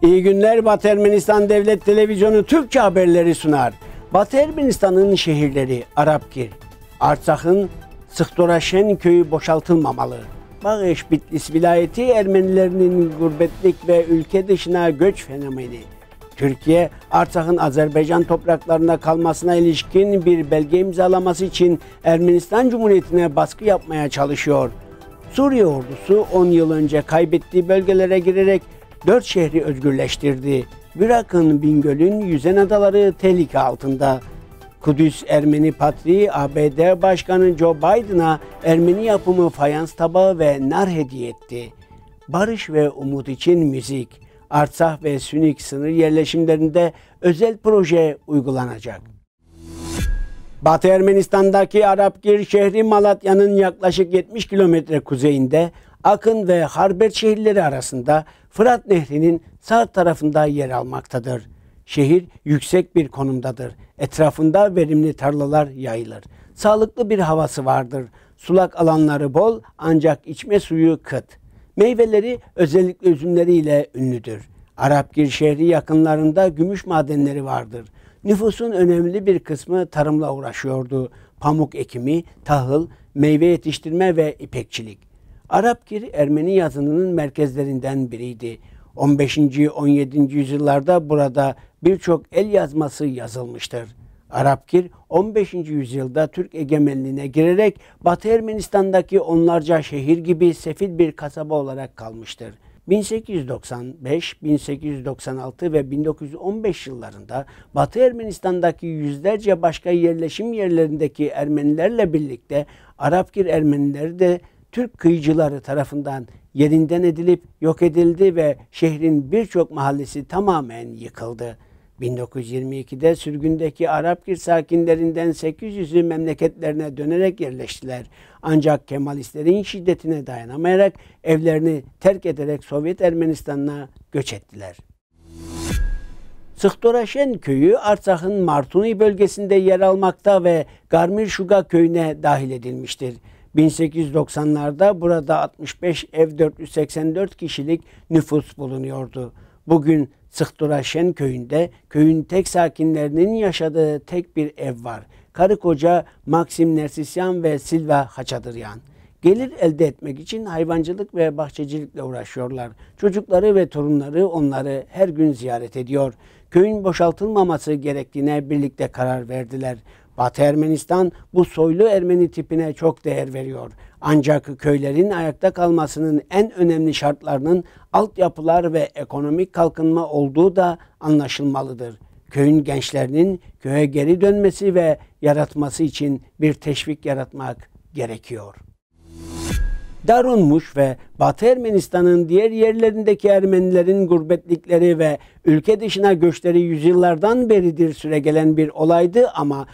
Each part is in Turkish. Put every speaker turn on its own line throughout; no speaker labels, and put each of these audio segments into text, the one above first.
İyi günler. Batı Ermenistan Devlet Televizyonu Türkçe haberleri sunar. Batı Ermenistan'ın şehirleri Arapgir, Artsak'ın Sıktoraşen köyü boşaltılmamalı. Bağış Bitlis vilayeti Ermenilerinin gurbetlik ve ülke dışına göç fenomeni. Türkiye, Artsak'ın Azerbaycan topraklarına kalmasına ilişkin bir belge imzalaması için Ermenistan Cumhuriyeti'ne baskı yapmaya çalışıyor. Suriye ordusu 10 yıl önce kaybettiği bölgelere girerek 4 şehri özgürleştirdi. Irak'ın Bingöl'ün yüzen adaları tehlike altında. Kudüs Ermeni Patriği ABD Başkanı Joe Biden'a Ermeni yapımı fayans tabağı ve nar hediye etti. Barış ve umut için müzik. Artsakh ve Sünik sınır yerleşimlerinde özel proje uygulanacak. Batı Ermenistan'daki Arapgir şehri Malatya'nın yaklaşık 70 kilometre kuzeyinde, Akın ve Harbert şehirleri arasında Fırat Nehri'nin sağ tarafında yer almaktadır. Şehir yüksek bir konumdadır. Etrafında verimli tarlalar yayılır. Sağlıklı bir havası vardır. Sulak alanları bol ancak içme suyu kıt. Meyveleri özellikle üzümleriyle ünlüdür. Arapgir şehri yakınlarında gümüş madenleri vardır. Nüfusun önemli bir kısmı tarımla uğraşıyordu. Pamuk ekimi, tahıl, meyve yetiştirme ve ipekçilik. Arapgir Ermeni yazınının merkezlerinden biriydi. 15. 17. yüzyıllarda burada birçok el yazması yazılmıştır. Arapgir 15. yüzyılda Türk egemenliğine girerek Batı Ermenistan'daki onlarca şehir gibi sefil bir kasaba olarak kalmıştır. 1895, 1896 ve 1915 yıllarında Batı Ermenistan'daki yüzlerce başka yerleşim yerlerindeki Ermenilerle birlikte Arapgir Ermenileri de Türk kıyıcıları tarafından yerinden edilip yok edildi ve şehrin birçok mahallesi tamamen yıkıldı. 1922'de sürgündeki Arapgir sakinlerinden 800'ü memleketlerine dönerek yerleştiler. Ancak Kemalistlerin şiddetine dayanamayarak evlerini terk ederek Sovyet Ermenistan'ına göç ettiler. Sıktoraşen köyü Artsak'ın Martuni bölgesinde yer almakta ve Garmir Şuga köyüne dahil edilmiştir. 1890'larda burada 65 ev 484 kişilik nüfus bulunuyordu. Bugün Sıktoraşen köyünde köyün tek sakinlerinin yaşadığı tek bir ev var. Karı koca Maxim Nersisyan ve Silva Haçadıryan. Gelir elde etmek için hayvancılık ve bahçecilikle uğraşıyorlar. Çocukları ve torunları onları her gün ziyaret ediyor. Köyün boşaltılmaması gerektiğine birlikte karar verdiler. Batı Ermenistan bu soylu Ermeni tipine çok değer veriyor. Ancak köylerin ayakta kalmasının en önemli şartlarının altyapılar ve ekonomik kalkınma olduğu da anlaşılmalıdır. Köyün gençlerinin köye geri dönmesi ve yaratması için bir teşvik yaratmak gerekiyor. Darunmuş ve Batı Ermenistan'ın diğer yerlerindeki Ermenilerin gurbetlikleri ve ülke dışına göçleri yüzyıllardan beridir süregelen bir olaydı ama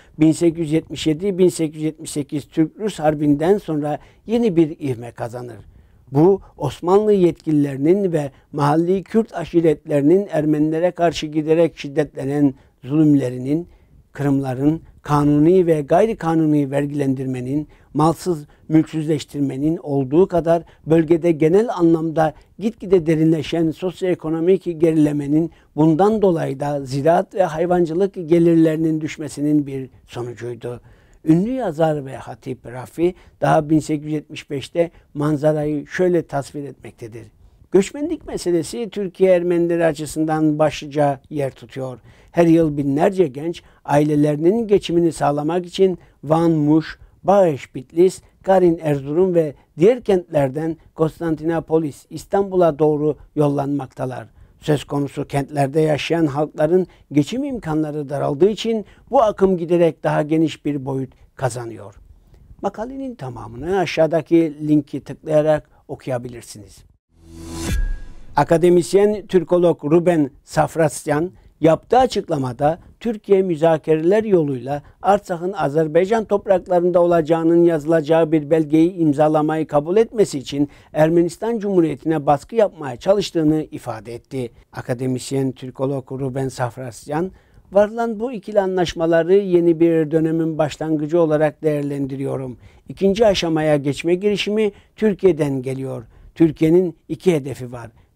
1877-1878 Türk-Rus Harbi'nden sonra yeni bir ivme kazanır. Bu Osmanlı yetkililerinin ve mahalli Kürt aşiretlerinin Ermenilere karşı giderek şiddetlenen zulümlerinin, kırımların, kanuni ve gayri kanuni vergilendirmenin, malsız mülksüzleştirmenin olduğu kadar bölgede genel anlamda gitgide derinleşen sosyoekonomik gerilemenin bundan dolayı da ziraat ve hayvancılık gelirlerinin düşmesinin bir sonucuydu. Ünlü yazar ve hatip Rafi daha 1875'te manzarayı şöyle tasvir etmektedir. Göçmenlik meselesi Türkiye Ermenileri açısından başlıca yer tutuyor. Her yıl binlerce genç ailelerinin geçimini sağlamak için Van, Muş, Bağış, Bitlis, Karin, Erzurum ve diğer kentlerden Konstantinopolis, İstanbul'a doğru yollanmaktalar. Söz konusu kentlerde yaşayan halkların geçim imkanları daraldığı için bu akım giderek daha geniş bir boyut kazanıyor. Makalenin tamamını aşağıdaki linki tıklayarak okuyabilirsiniz. Akademisyen Türkolog Ruben Safrastian yaptığı açıklamada Türkiye müzakereler yoluyla Artsak'ın Azerbaycan topraklarında olacağının yazılacağı bir belgeyi imzalamayı kabul etmesi için Ermenistan Cumhuriyeti'ne baskı yapmaya çalıştığını ifade etti. Akademisyen Türkolog Ruben Safrastian, varılan bu ikili anlaşmaları yeni bir dönemin başlangıcı olarak değerlendiriyorum. İkinci aşamaya geçme girişimi Türkiye'den geliyor. Türkiye'nin iki hedefi var.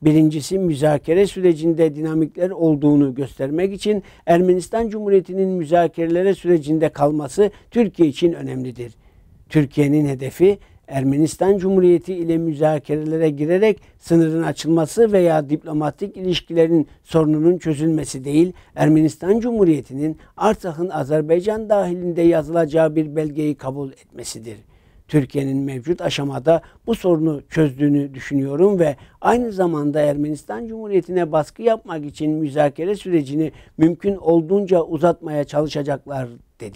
Birincisi, müzakere sürecinde dinamikler olduğunu göstermek için Ermenistan Cumhuriyeti'nin müzakerelere sürecinde kalması Türkiye için önemlidir. Türkiye'nin hedefi Ermenistan Cumhuriyeti ile müzakerelere girerek sınırın açılması veya diplomatik ilişkilerin sorununun çözülmesi değil, Ermenistan Cumhuriyeti'nin Artsak'ın Azerbaycan dahilinde yazılacağı bir belgeyi kabul etmesidir. Türkiye'nin mevcut aşamada bu sorunu çözdüğünü düşünüyorum ve aynı zamanda Ermenistan Cumhuriyeti'ne baskı yapmak için müzakere sürecini mümkün olduğunca uzatmaya çalışacaklar dedi.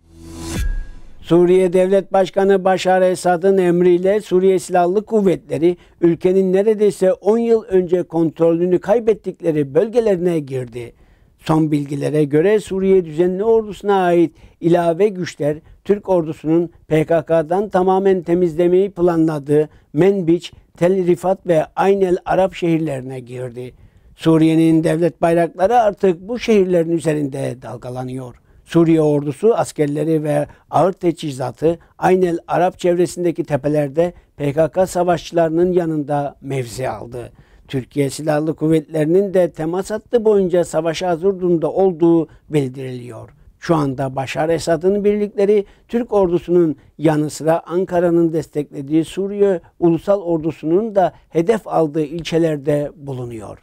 Suriye Devlet Başkanı Başar Esad'ın emriyle Suriye Silahlı Kuvvetleri ülkenin neredeyse 10 yıl önce kontrolünü kaybettikleri bölgelerine girdi. Son bilgilere göre Suriye Düzenli Ordusu'na ait ilave güçler Türk ordusunun PKK'dan tamamen temizlemeyi planladığı Menbiç, Tel Rifat ve Ayn el Arab şehirlerine girdi. Suriye'nin devlet bayrakları artık bu şehirlerin üzerinde dalgalanıyor. Suriye ordusu askerleri ve ağır teçhizatı Ayn el Arab çevresindeki tepelerde PKK savaşçılarının yanında mevzi aldı. Türkiye Silahlı Kuvvetleri'nin de temas hattı boyunca savaşa hazır durumda olduğu bildiriliyor. Şu anda Başar Esad'ın birlikleri Türk ordusunun yanı sıra Ankara'nın desteklediği Suriye Ulusal Ordusu'nun da hedef aldığı ilçelerde bulunuyor.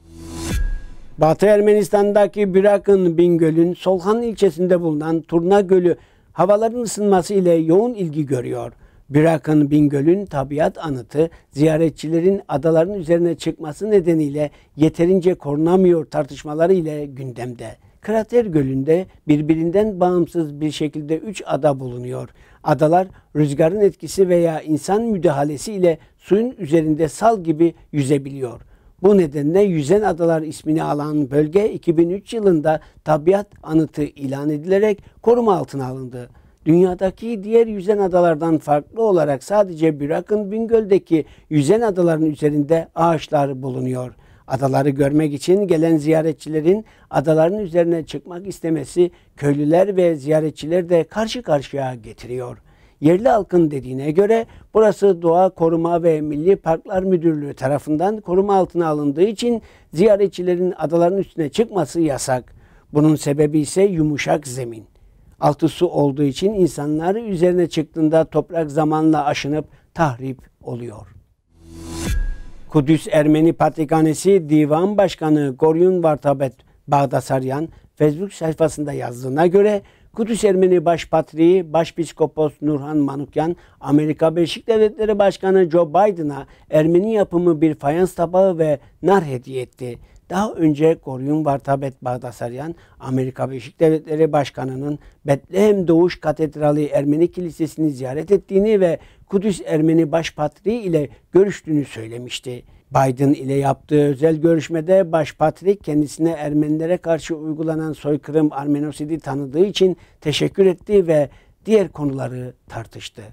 Batı Ermenistan'daki Bürakın Bingöl'ün Solhan ilçesinde bulunan Turna Gölü havaların ısınması ile yoğun ilgi görüyor. Bürakın Bingöl'ün tabiat anıtı ziyaretçilerin adaların üzerine çıkması nedeniyle yeterince korunamıyor tartışmaları ile gündemde. Krater Gölü'nde birbirinden bağımsız bir şekilde 3 ada bulunuyor. Adalar rüzgarın etkisi veya insan müdahalesi ile suyun üzerinde sal gibi yüzebiliyor. Bu nedenle Yüzen Adalar ismini alan bölge 2003 yılında tabiat anıtı ilan edilerek koruma altına alındı. Dünyadaki diğer yüzen adalardan farklı olarak sadece Bürakın Bingöl'deki yüzen adaların üzerinde ağaçlar bulunuyor. Adaları görmek için gelen ziyaretçilerin adaların üzerine çıkmak istemesi köylüler ve ziyaretçiler de karşı karşıya getiriyor. Yerli halkın dediğine göre burası Doğa Koruma ve Milli Parklar Müdürlüğü tarafından koruma altına alındığı için ziyaretçilerin adaların üstüne çıkması yasak. Bunun sebebi ise yumuşak zemin. Altı su olduğu için insanlar üzerine çıktığında toprak zamanla aşınıp tahrip oluyor. Kudüs Ermeni Patrikhanesi Divan Başkanı Goryun Vartabet Bağdasaryan Facebook sayfasında yazdığına göre Kudüs Ermeni Başpatriği Başpiskopos Nurhan Manukyan, Amerika Birleşik Devletleri Başkanı Joe Biden'a Ermeni yapımı bir fayans tabağı ve nar hediye etti. Daha önce Goryun Vartabet Bağdasaryan, Amerika Birleşik Devletleri Başkanı'nın Betlehem Doğuş Katedrali Ermeni Kilisesi'ni ziyaret ettiğini ve Kudüs Ermeni Başpatriği ile görüştüğünü söylemişti. Biden ile yaptığı özel görüşmede Başpatrik kendisine Ermenilere karşı uygulanan soykırım Armenosidi tanıdığı için teşekkür etti ve diğer konuları tartıştı.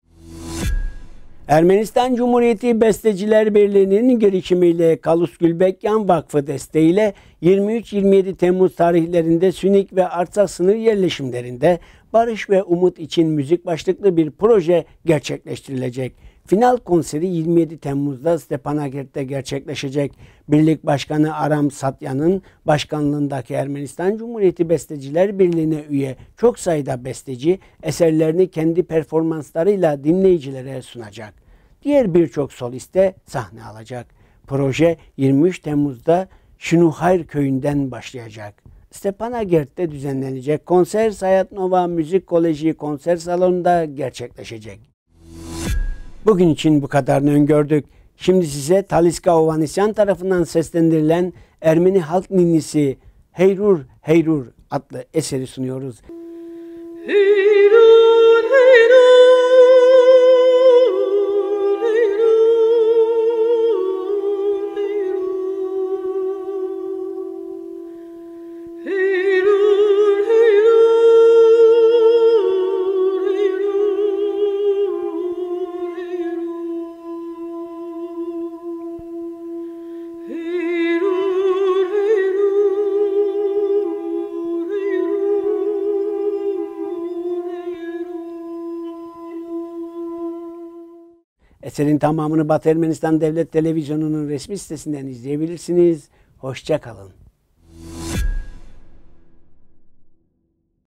Ermenistan Cumhuriyeti Besteciler Birliği'nin girişimiyle Kalus Gülbekyan Vakfı desteğiyle 23-27 Temmuz tarihlerinde Sünik ve Artsak sınır yerleşimlerinde Barış ve Umut için müzik başlıklı bir proje gerçekleştirilecek. Final konseri 27 Temmuz'da Stepanakert'te gerçekleşecek. Birlik Başkanı Aram Satyan'ın başkanlığındaki Ermenistan Cumhuriyeti Besteciler Birliği'ne üye çok sayıda besteci eserlerini kendi performanslarıyla dinleyicilere sunacak. Diğer birçok solist de sahne alacak. Proje 23 Temmuz'da Şinuhayr köyünden başlayacak. Stepanakert'te düzenlenecek konser Sayat Nova Müzik Koleji konser salonunda gerçekleşecek. Bugün için bu kadarını öngördük. Şimdi size Taliska Ovanesyan tarafından seslendirilen Ermeni halk ninnisi Heyrur Heyrur adlı eseri sunuyoruz. Heyrur Heyrur Eserin tamamını Batı Ermenistan Devlet Televizyonu'nun resmi sitesinden izleyebilirsiniz. Hoşça kalın.